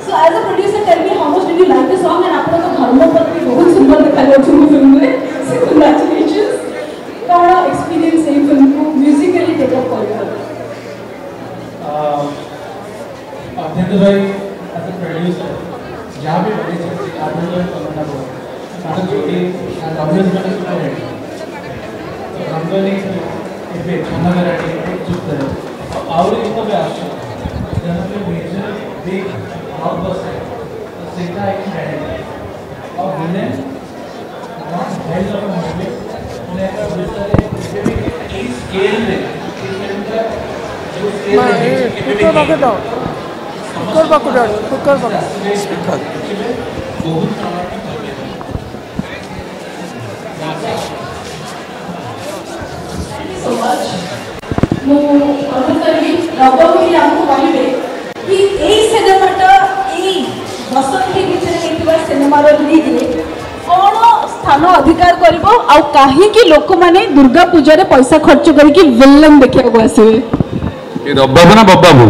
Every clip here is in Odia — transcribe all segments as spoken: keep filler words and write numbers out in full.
So as a producer, tell me how much did you like the song and आपने तो धर्मपत्नी बहुत सुंदर दिखा रहे हो तुम फिल्म में. So congratulations. क्या experience है फिल्म को musically take up करने का? अभिनेता भाई as a producer जहाँ भी बने थे आपने तो करना पड़ा. साथ जोड़ी अभिनेता का सुपर हिट. तो हम लोग एक भी खाना मेरा एक चुप है. और एक तो भी आशा. जहाँ पे मेजर big blockbuster. तो सीधा एक है. और villain not held up a movie. उन्हें का दूसरे एक स्केल में इस का जो स्केल है कुकर बाकुड़ा कुकर बाकुड़ा कुकर बाकुड़ा स्पीकर so much. ମୁଁ ଅନୁରୋଧ କରିବି ରବକୁ ଆମକୁ କହିବେ କି ଏଇ ସିନେମାଟା ଏଇ ଦଶନ୍ଧି ଭିତରେ ହେଇଥିବା ସିନେମାର ଲିଗ୍ରେ କ'ଣ ସ୍ଥାନ ଅଧିକାର କରିବ ଆଉ କାହିଁକି ଲୋକମାନେ ଦୁର୍ଗା ପୂଜାରେ ପଇସା ଖର୍ଚ୍ଚ କରିକି ଭିଲେନ୍ ଦେଖିବାକୁ ଆସିବେ? ଏ ରବାବୁ ନା ବବାବୁ?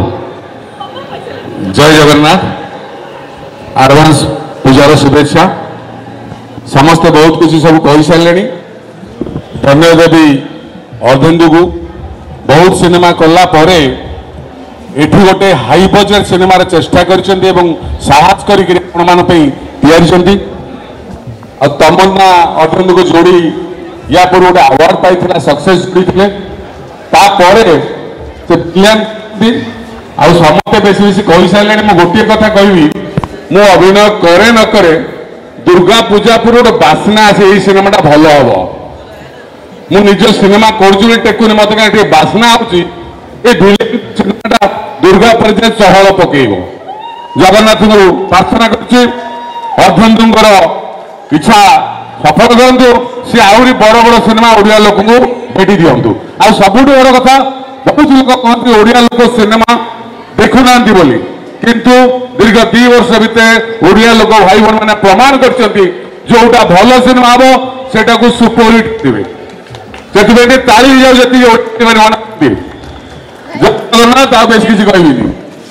ଜୟ ଜଗନ୍ନାଥ. ଆଡଭାନ୍ସ ପୂଜାର ଶୁଭେଚ୍ଛା. ସମସ୍ତେ ବହୁତ କିଛି ସବୁ କହିସାରିଲେଣି. ଧନ୍ୟବାଦ ଦେବି ଅର୍ଧେନ୍ଦୁକୁ. ବହୁତ ସିନେମା କଲା ପରେ ଏଠି ଗୋଟେ ହାଇ ବଜେଟ୍ ସିନେମାର ଚେଷ୍ଟା କରିଛନ୍ତି ଏବଂ ସାହସ କରିକି ଆପଣମାନଙ୍କ ପାଇଁ ତିଆରିଛନ୍ତି. ଆଉ ତମନ୍ନା ଅର୍ଧେନ୍ଦୁକୁ ଯୋଡ଼ି ୟା ପୂର୍ବରୁ ଗୋଟେ ଆୱାର୍ଡ ପାଇଥିଲା ସକ୍ସେସ୍ ଯୋଡ଼ିଥିଲେ. ତାପରେ ସେ ପ୍ରିୟାନ ଆଉ ସମସ୍ତେ ବେଶୀ ବେଶୀ କହିସାରିଲେଣି. ମୁଁ ଗୋଟିଏ କଥା କହିବି, ମୁଁ ଅଭିନୟ କରେ ନ କରେ ଦୁର୍ଗା ପୂଜା ପୂର୍ବରୁ ଗୋଟେ ବାସ୍ନା ଆସେ ଏଇ ସିନେମାଟା ଭଲ ହବ. ମୁଁ ନିଜ ସିନେମା କରୁଛି ବୋଲି ଟେକୁନି, ମତେ କାହିଁ ଟିକେ ବାସ୍ନା ଆସୁଛି ଏ ସିନେମାଟା ଦୁର୍ଗା ପୂଜା ଚହଳ ପକେଇବ. ଜଗନ୍ନାଥଙ୍କୁ ପ୍ରାର୍ଥନା କରୁଛି ଅର୍ଧେନ୍ଦୁଙ୍କର ଇଚ୍ଛା ସଫଳ କରନ୍ତୁ. ସେ ଆହୁରି ବଡ଼ ବଡ଼ ସିନେମା ଓଡ଼ିଆ ଲୋକଙ୍କୁ ଭେଟି ଦିଅନ୍ତୁ. ଆଉ ସବୁଠୁ ବଡ଼ କଥା, ବହୁତ ଲୋକ କହନ୍ତି ଓଡ଼ିଆ ଲୋକ ସିନେମା ଦେଖୁନାହାନ୍ତି ବୋଲି, କିନ୍ତୁ ଦୀର୍ଘ ଦୁଇ ବର୍ଷ ଭିତରେ ଓଡ଼ିଆ ଲୋକ ଭାଇ ଭଉଣୀମାନେ ପ୍ରମାଣ କରିଛନ୍ତି ଯୋଉଟା ଭଲ ସିନେମା ହବ ସେଟାକୁ ସୁପରହିଟ୍ କରିବେ. ସେଥିପାଇଁ ଟିକେ ତାଳି ହେଇଯାଉ ଯେତିକି ମାନେ ଜଗନ୍ନାଥ. ଆଉ ବେଶୀ କିଛି କହିବିନି.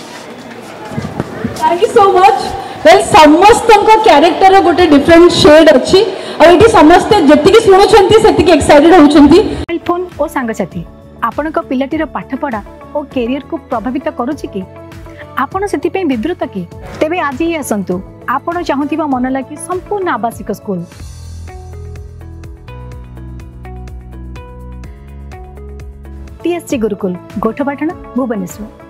Thank you so much. Well, ସମସ୍ତଙ୍କ କ୍ୟାରେକ୍ଟର ଗୋଟେ ଡିଫରେଣ୍ଟ ସେଡ୍ ଅଛି ଆଉ ଏଠି ସମସ୍ତେ ଯେତିକି ଶୁଣୁଛନ୍ତି ସେତିକି ଏକ୍ସାଇଟେଡ୍ ହେଉଛନ୍ତି. ମୋବାଇଲ ଫୋନ୍ ଓ ସାଙ୍ଗସାଥୀ ଆପଣଙ୍କ ପିଲାଟିର ପାଠପଢ଼ା ଓ କ୍ୟାରିୟରକୁ ପ୍ରଭାବିତ କରୁଛି କି? ଆପଣ ସେଥିପାଇଁ ବିବ୍ରତ କି? ତେବେ ଆଜି ହିଁ ଆସନ୍ତୁ ଆପଣ ଚାହୁଁଥିବା ମନ ଲାଗି ସମ୍ପୂର୍ଣ୍ଣ ଆବାସିକ ସ୍କୁଲ. टीएससी गुरुकुल गोठपाटण भुवनेश्वर.